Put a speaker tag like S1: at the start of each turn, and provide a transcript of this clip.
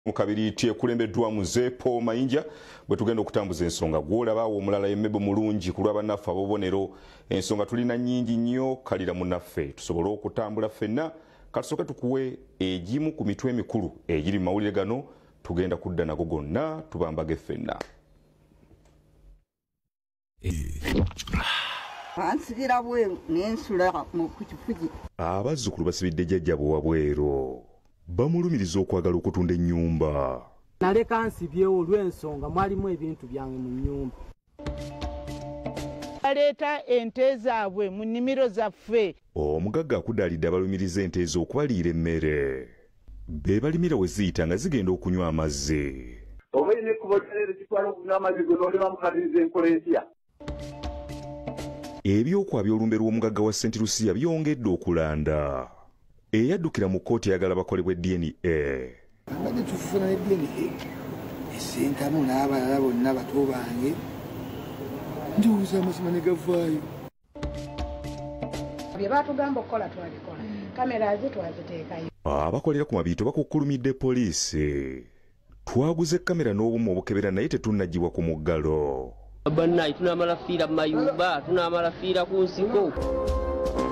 S1: Mukabiriiti ekulembeddwa muze Paul Mayinja bwe tugenda okutambuza ensonga gwolabaawo omulala Emmebo mulungi ku lw'abannaffe abobonero ensonga tulina nnyingi nnyo kalira munnaffe tusobole okutambula ffenna katusooke tukuwe egimu ku mitwe emikulu egiri mu mawulire gano tugenda kudda nago gonna tubambage ffenna.
S2: Ansigira bweru n'ensula mu kukifugi.
S1: Abazzukulu basibidde jjajjabwe wabweru bamulumiriza okwagala okutunda ennyumba.
S3: Naleka nsibyewo olw'ensonga mwalimu ebintu byange mu nnyumba.
S4: Baleeta ente zaabwe mu nnimiro zaffe.
S1: Omugagga akudaalidde abalumiriza ente ez'okubaliira emmere. Be balimira we ziyita nga zigenda okunywa amazzi.
S5: Oba olina ekkubo kitwala okunywa amazzi go n'olema mukadiriza enkola etya?
S1: Ebyokwabya olumbe lw'omugagga wa St. Lucia byongedde okulanda. Eyaddukira mu kkooti ayagala bakolebwe DNA.
S6: Abadde tufuna ne DNA esentamu n'abalala bonna bato bange njowooza amazima ne gavaayo.
S7: Bye baatugamba okukola twabikola, kamera ze twaziteekayo.
S1: Abakolera ku mabiito bakukkulumidde poliisi. Twaguze kamera n'obumu obukebera naye tetunnagibwa ku muggalo.
S8: Bannayi tunaamala fiira mu mayumba, tunaamala fiira ku nsiko.